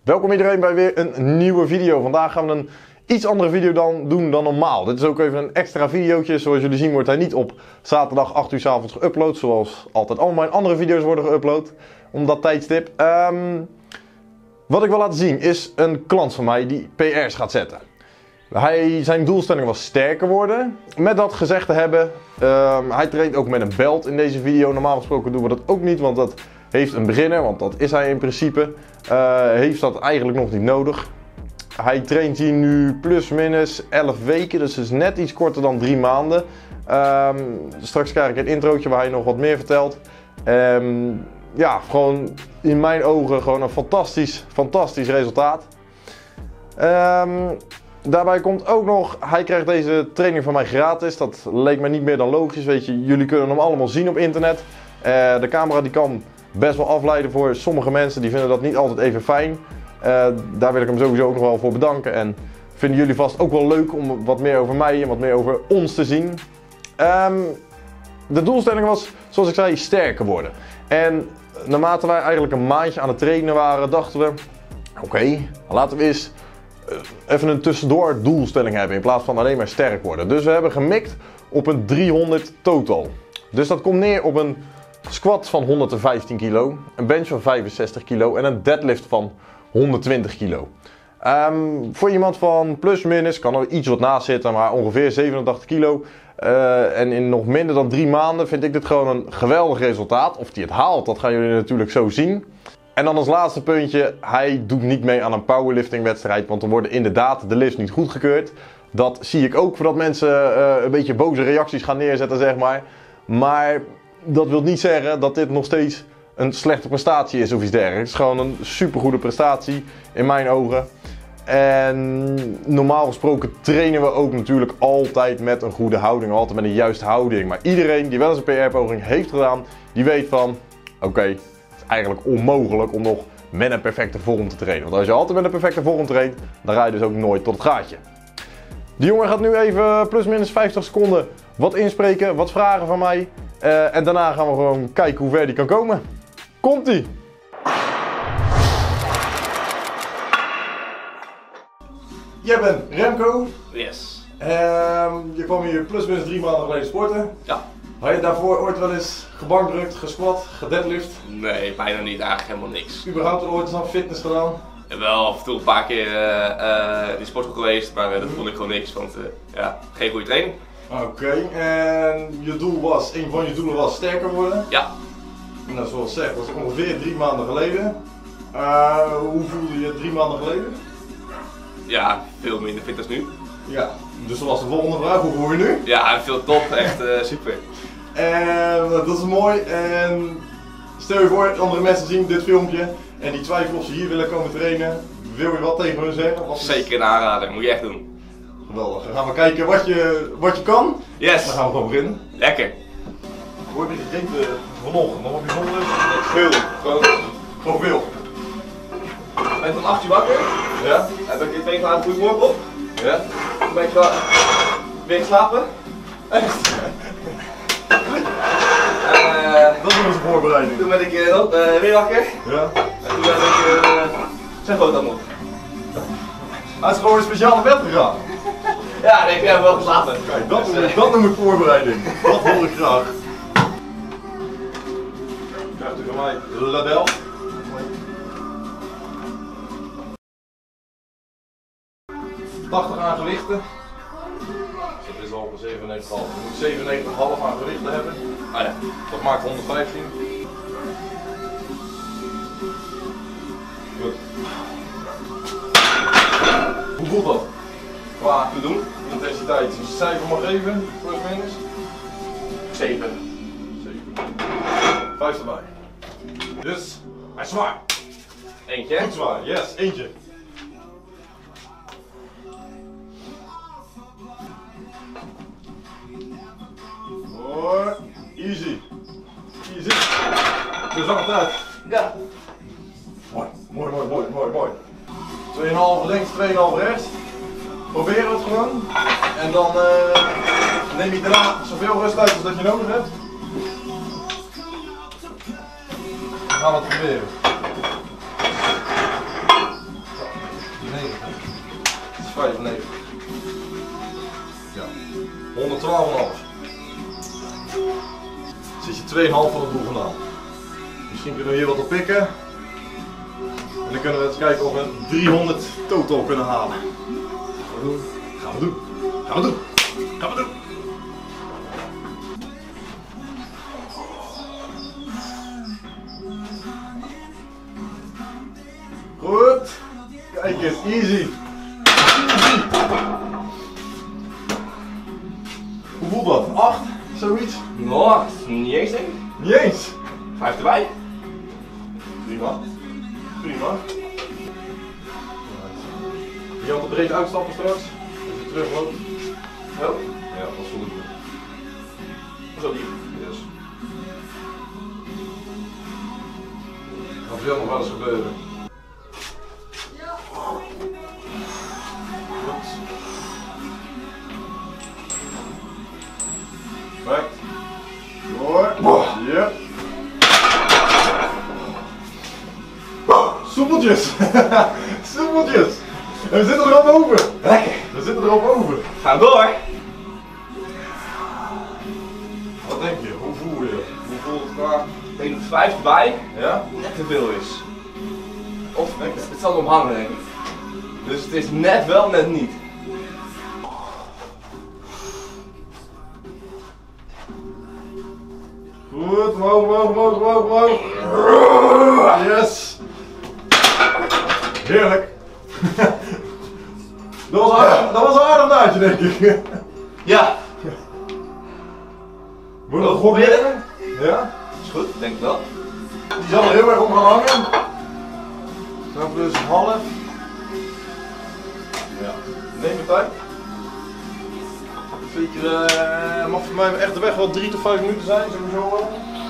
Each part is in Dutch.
Welkom iedereen bij weer een nieuwe video. Vandaag gaan we een iets andere video doen dan normaal. Dit is ook even een extra videootje. Zoals jullie zien wordt hij niet op zaterdag 8 uur 's avonds geüpload. Zoals altijd al mijn andere video's worden geüpload. Om dat tijdstip. Wat ik wil laten zien is een klant van mij die PR's gaat zetten. Zijn doelstelling was sterker worden. Met dat gezegd te hebben, hij traint ook met een belt in deze video. Normaal gesproken doen we dat ook niet, want dat heeft een beginner, want dat is hij in principe. Heeft dat eigenlijk nog niet nodig. Hij traint hier nu plus minus 11 weken, dus is net iets korter dan 3 maanden. Straks krijg ik een introotje waar hij nog wat meer vertelt. Ja, gewoon in mijn ogen gewoon een fantastisch resultaat. Daarbij komt ook nog, hij krijgt deze training van mij gratis. Dat leek mij niet meer dan logisch, weet je. Jullie kunnen hem allemaal zien op internet. De camera die kan best wel afleiden voor sommige mensen, die vinden dat niet altijd even fijn. Daar wil ik hem sowieso ook nog wel voor bedanken. En vinden jullie vast ook wel leuk om wat meer over mij en wat meer over ons te zien. De doelstelling was, zoals ik zei, sterker worden. En naarmate wij eigenlijk een maandje aan het trainen waren, dachten we, oké, laten we eens even een tussendoor doelstelling hebben in plaats van alleen maar sterk worden. Dus we hebben gemikt op een 300 total. Dus dat komt neer op een squat van 115 kilo, een bench van 65 kilo en een deadlift van 120 kilo. Voor iemand van plus minus kan er iets wat naast zitten, maar ongeveer 87 kilo. En in nog minder dan 3 maanden vind ik dit gewoon een geweldig resultaat. Of hij het haalt, dat gaan jullie natuurlijk zo zien. En dan als laatste puntje, hij doet niet mee aan een powerlifting wedstrijd, want er worden inderdaad de lifts niet goedgekeurd. Dat zie ik ook voordat mensen een beetje boze reacties gaan neerzetten, zeg maar. Maar dat wil niet zeggen dat dit nog steeds een slechte prestatie is of iets dergelijks. Het is gewoon een supergoede prestatie in mijn ogen. En normaal gesproken trainen we ook natuurlijk altijd met een goede houding, altijd met een juiste houding. Maar iedereen die wel eens een PR-poging heeft gedaan, die weet van, oké, het is eigenlijk onmogelijk om nog met een perfecte vorm te trainen. Want als je altijd met een perfecte vorm traint, dan ga je dus ook nooit tot het gaatje. Die jongen gaat nu even plus minus 50 seconden wat inspreken, wat vragen van mij. En daarna gaan we gewoon kijken hoe ver die kan komen. Komt-ie! Jij bent Remco. Yes. Je kwam hier plus minus 3 maanden geleden sporten. Ja. Had je daarvoor ooit wel eens gebankdrukt, gesquat, gedeadlift? Nee, bijna niet. Eigenlijk helemaal niks. Überhaupt ooit eens aan fitness gedaan? Wel af en toe een paar keer in de sportschool geweest, maar dat vond ik gewoon niks, want ja, geen goede training. Oké, en je doel was, een van je doelen was sterker worden? Ja. Nou, zoals gezegd, dat was ongeveer 3 maanden geleden. Hoe voelde je 3 maanden geleden? Ja, veel minder fit als nu. Ja, dus dat was de volgende vraag, hoe voel je nu? Ja, veel top, echt super. En dat is mooi. En stel je voor, andere mensen zien dit filmpje en die twijfelen of ze hier willen komen trainen. Wil je wat tegen hun zeggen? Zeker een aanrader, moet je echt doen. Geweldig, dan gaan we kijken wat je kan. Yes. Dan gaan we gewoon beginnen. Lekker. Hoe heb je gegeten vanochtend? Nog wat bijzonder? Veel. Gewoon veel. Ik ben om 8 uur wakker. Ja? Heb ik in 2 glazen goeiemorgen op. Ja? Toen ben ik weer geslapen. Echt. Dat is onze voorbereiding. Toen ben ik weer wakker. Ja? En toen heb ik zijn foto op. Hij is gewoon een speciale bed gegaan. Ja, nee, ik heb wel geslapen. Kijk, dat noem ik voorbereiding. Dat hoor ik graag. Krijgt u van mij Ladel. aan gewichten. Dus dat is al 97,5. Je moet 97,5 aan gewichten hebben. Ah ja, dat maakt 115. Goed. Hoe voelt dat? Qua te doen, intensiteit. Als je een cijfer mag geven, plus minus. 7. 5 erbij. Dus, hij is zwaar. Eentje. Goed zwaar, yes, eentje. Mooi, easy. Easy. Dus zak het uit. Ja. Mooi, mooi, mooi, mooi, mooi, mooi. 2,5 links, 2,5 rechts. Probeer het gewoon. En dan neem je daarna zoveel rust uit als dat je nodig hebt. Dan gaan we het proberen. 95. Ja. 112,5. Zit je 2,5 van het doel vandaan. Misschien kunnen we hier wat op pikken. En dan kunnen we eens kijken of we 300 totaal kunnen halen. Gaan we doen. Gaan we doen. Gaan we doen. Goed. Kijk eens, easy. Hoe voelt dat? 8? Zoiets? Nou, niet eens denk ik. Niet eens. 5 erbij. Prima. Prima. Je gaat er breed uitstappen straks. Als je terugloopt. Zo. Ja, dat is goed. Zo lief. Yes. Gaat veel nog wel eens gebeuren. Goed. Perfect. Door. Yep. Soepeltjes. Soepeltjes. En we zitten er al boven. Lekker. We zitten er al boven. Gaan door. Wat denk je? Hoe voel je? Hoe voelt het qua? Ik denk dat 5 erbij Ja? net te veel is. Of het zal erom hangen denk ik. Dus het is net wel, net niet. Goed, omhoog. Yes! Heerlijk! Dat was een aardig naadje, denk ik. Ja. Moet je dat goed leren? Ja? Is goed, denk ik wel. Die zal er heel erg om gaan hangen. Dan plus half. Ja. Neem je tijd. Zeker, mag voor mij echt de weg wel 3 tot 5 minuten zijn, sowieso wel.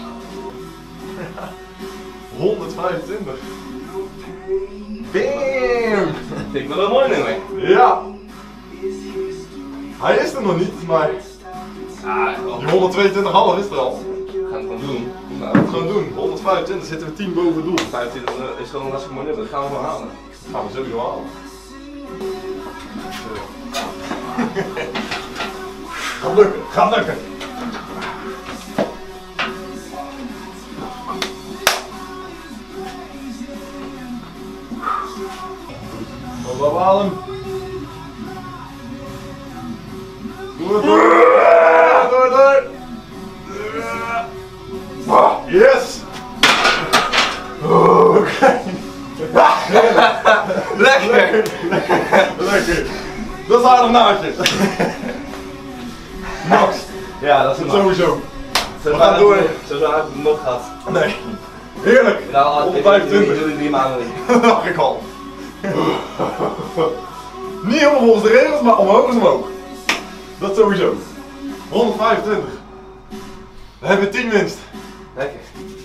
125. Bam! Vind ik wel een mooi nummer. Ja! Hij is er nog niet, maar die 122,5 is er al. We gaan het gewoon doen. We gaan het gewoon doen. 125 zitten we 10 boven het doel. 25 is gewoon een hartstikke mooi nummer, dat gaan we gewoon halen. Dat gaan we sowieso halen. Gaat lukken, gaat lukken. Op adem. Door. Yes! Oké. Lekker! Lekker. Dat is een aardig naadje. Max. Ja, dat is een Sowieso. We gaan door. Zo heb ik het nog gehad. Nee. Heerlijk. Nou, 125. 3 maanden. Dat dacht ik al. Niet helemaal volgens de regels, maar omhoog is omhoog. Dat sowieso. 125. We hebben 10 winst. Lekker.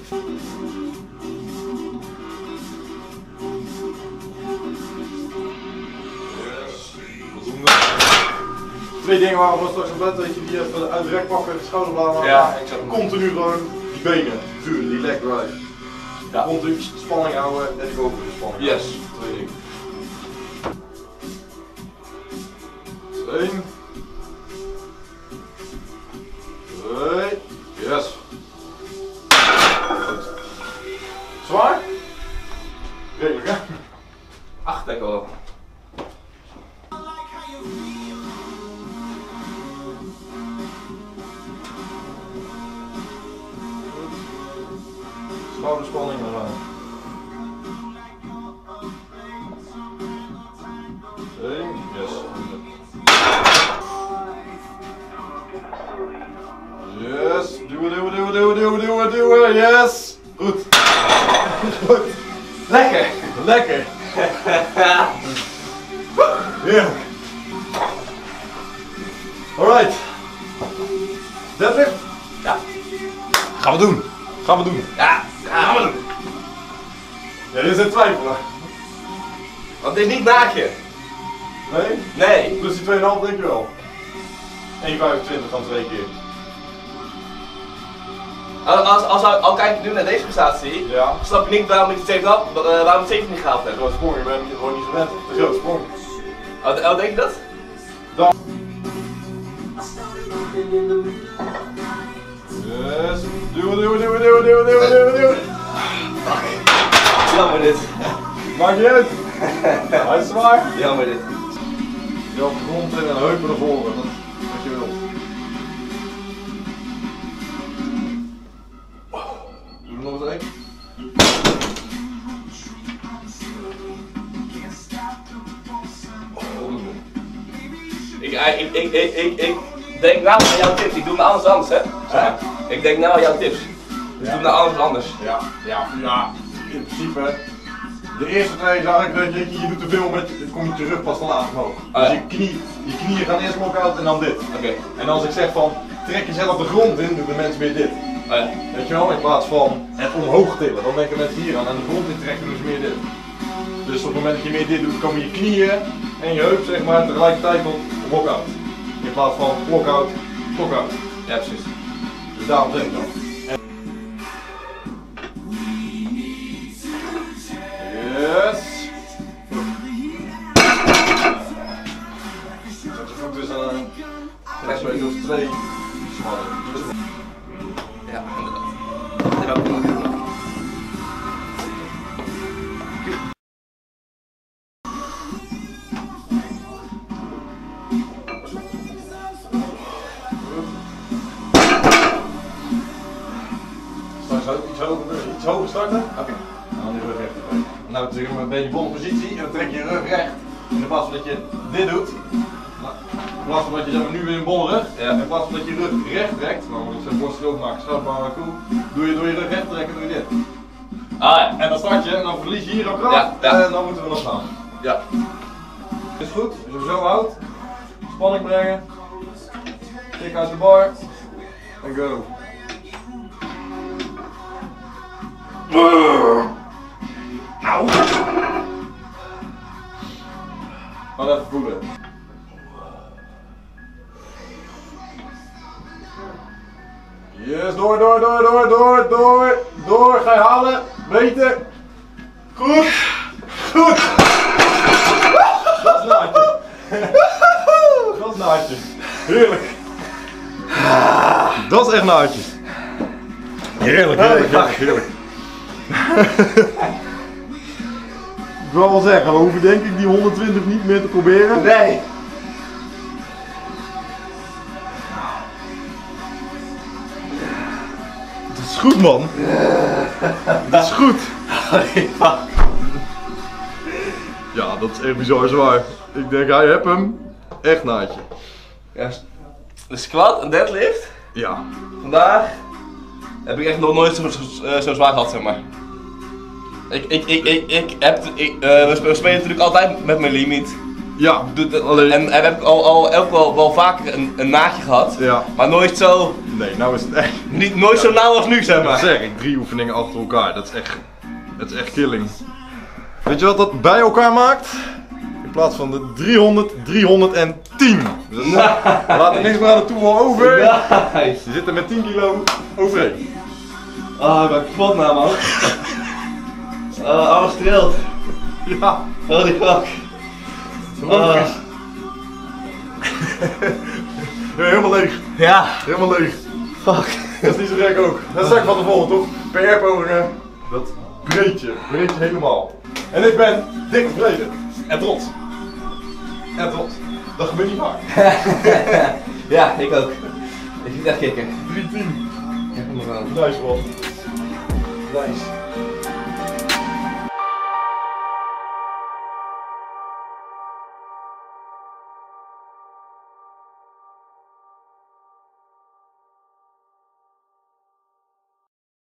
Voldoende. 2 dingen waren we straks op bed, weet je, die even uit de rek pakken, de schouderbladen. Ja, ik zag hem. Continu gewoon die benen vuren, die leg drive. Ja. Continu spanning houden en die boven de spanning. Yes. 2 dingen. 1. 2. Yes. Goed. Zwaar? Redelijk hè? 8 denk ik wel. Schouderspanning eraan. 1. Yes. Yes. Duwen. Yes. Goed. Goed. Lekker! Lekker. Heerlijk. Alright. Deadlift? Ja. Gaan we doen. Gaan we doen. Ja, gaan we doen. Ja, dit is een twijfel. Want dit is niet naakje. Nee? Nee. Plus die 2,5 denk je wel. 1,25 dan 2 keer. Al kijk je nu naar deze prestatie, Ja. snap je niet waarom ik het 7 had, waarom ik het 7 niet gehaald heb. Zo'n sprong, je bent gewoon niet gewend. Te groot sprong. Oh, denk je dat? Yes. Duwen. Jammer dit. Maakt niet uit. Hij is zwaar. Jammer dit. Je op de grond en een heupen naar voren. Dat is wat je wilt. Doe er nog eens één. Ik denk nou aan jouw tips. Ik doe het anders hè? Ik denk nou aan jouw tips. Dus doe het anders. Ja, in principe. De eerste twee zag ik dat je doet te veel met, dan kom je terug pas te laat omhoog. Dus je knieën gaan eerst lock-out en dan dit. Okay. En als ik zeg van, trek jezelf de grond in, doen de mensen weer dit. Weet je wel, in plaats van het omhoog tillen, dan denken mensen hier aan de grond in trekken, doen ze meer dit. Dus op het moment dat je meer dit doet, komen je knieën en je heup zeg maar tegelijkertijd tot lock-out. In plaats van lock-out, lock-out. Ja, precies. Dus daarom zeg ik dat. Yes. Zet je voet dus aan flashback of 2. Ja, inderdaad. Dit heb ik nog. Iets hoger starten. Oké. En dan die rug recht erbij. Nou, natuurlijk ben je volle positie en dan trek je je rug recht. In plaats van dat je dit doet, in plaats van dat je zeg maar, nu weer een bolle rug, in plaats van dat je rug recht trekt, nou moet je zijn borst ook maken, schouderbouw cool, doe je door je rug recht trekken, doe je dit. Ah ja. En dan start je en dan verlies je hier ook kracht en dan moeten we nog gaan. Ja. Is goed, als je hem zo houdt, spanning brengen, tik uit de bar en go. Auw! Ga even voelen. Yes, door. Ga je halen. Beter. Goed. Dat is naadje. Dat is naadje. Heerlijk. Dat is echt naadje. Heerlijk. Ik wil wel zeggen, we hoeven denk ik die 120 niet meer te proberen. Nee. Dat is goed man. Dat is goed. Ja, dat is echt bizar zwaar. Ik denk, hij heeft hem. Echt naadje. Ja, de squat en deadlift. Ja. Vandaag heb ik echt nog nooit zo zwaar gehad, zeg maar. We spelen natuurlijk altijd met mijn limiet. Ja, alleen. En heb ik ook wel vaker een naadje gehad. Ja. Maar nooit zo. Nee, nou is het echt. Nooit zo nauw als nu, zeg maar. Dat zeg ik, 3 oefeningen achter elkaar. Dat is echt killing. Weet je wat dat bij elkaar maakt? In plaats van de 300, 310. Dus laat er niks meer aan de toeval over. Nice. Je zit er met 10 kilo overheen. Ah, ik ben kapot nou man. Alles trilt. Ja. Holy fuck. Logisch. Helemaal leeg. Ja. Helemaal leeg. Fuck. Dat is niet zo gek ook. Dat zeg ik van tevoren toch? PR-pogingen. Dat breed je helemaal. En ik ben dik tevreden. En trots. Dat gebeurt niet vaak. Ja, ik ook. Ik vind het echt kicken. 310. Ik heb hem nog aan. Nice man. Nice.